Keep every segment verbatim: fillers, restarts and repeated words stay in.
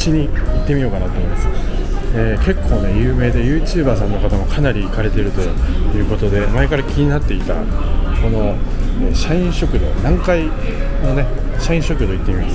ちに行ってみようかなと思います。えー、結構ね有名で ユーチューバー さんの方もかなり行かれているということで、前から気になっていたこの、えー、社員食堂、南海のね社員食堂行ってみます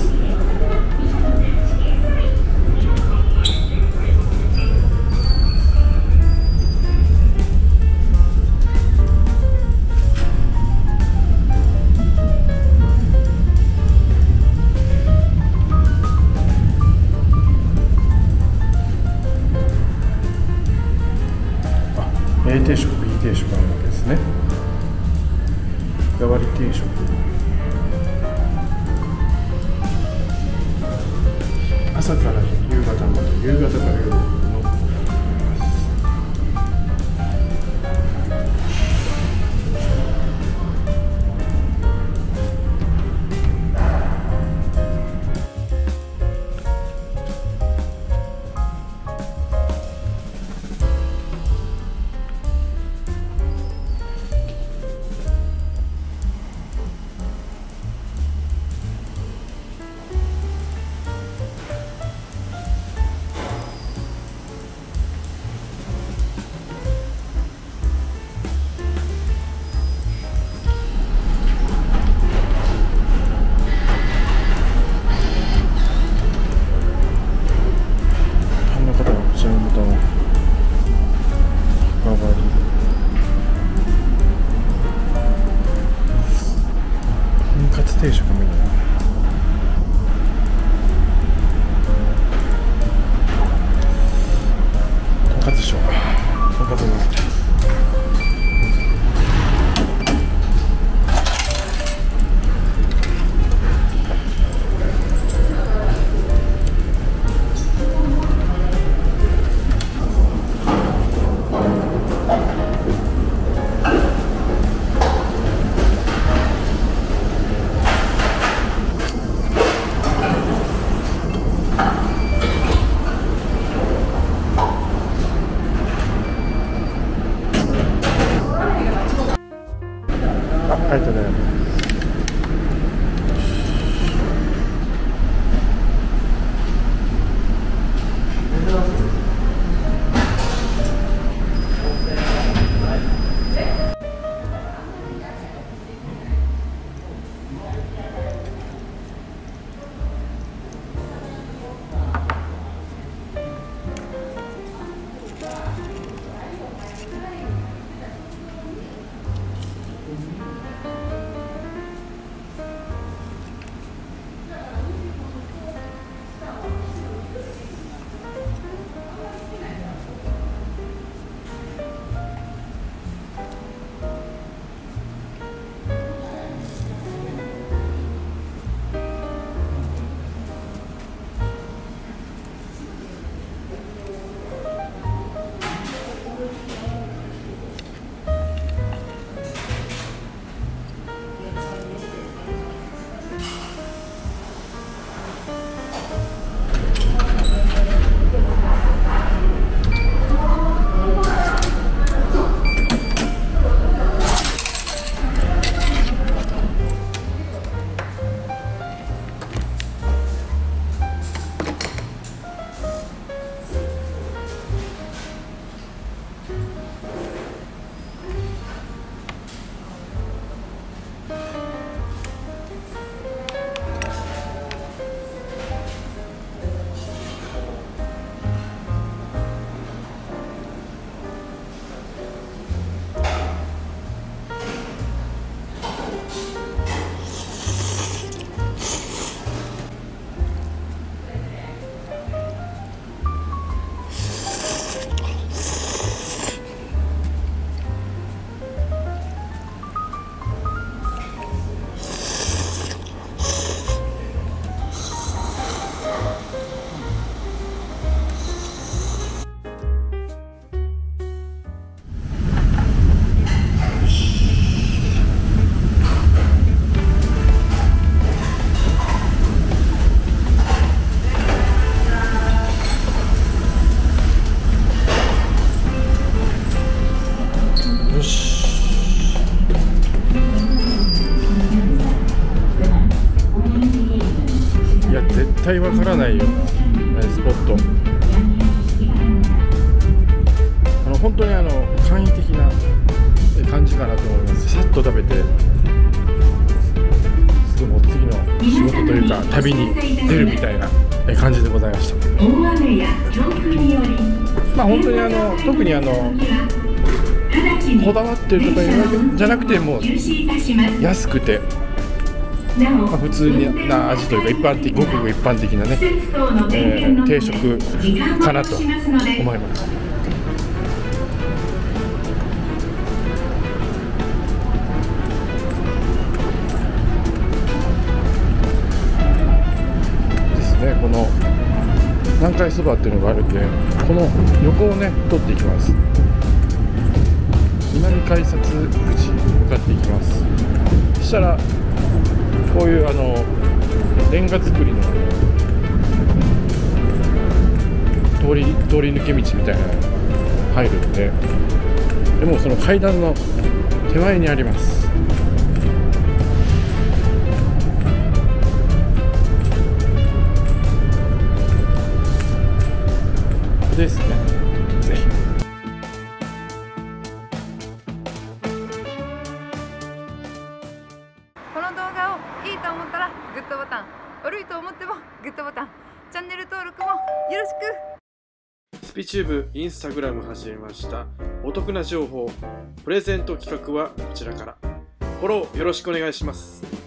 。A 定食、B 定食あるわけですね。日替わり定食。朝から夕方まで、夕方から夜の。定食もいいな。とんかつでしょうか。とんかつにありがとうございます。絶対わからないようなスポ旅に出るみたいな感じでございました。まあ本当にあの特にあのこだわってるとかいうわけじゃなくて、もう安くて、まあ、普通な味というか一般的、ごくごく一般的なね、えー、定食かなと思います。ですね、この南海そばっていうのがあるんで、この横をね取っていきます。南改札口に向かっていきます。そしたらこういうあのレンガ造りの通り通り抜け道みたいなのが入るんで、でもその階段の手前にあります。ですね。ぜひ。 この動画をいいと思ったらグッドボタン、悪いと思ってもグッドボタン、チャンネル登録もよろしく。 スピチューブインスタグラム始めました。お得な情報、プレゼント企画はこちらから。フォローよろしくお願いします。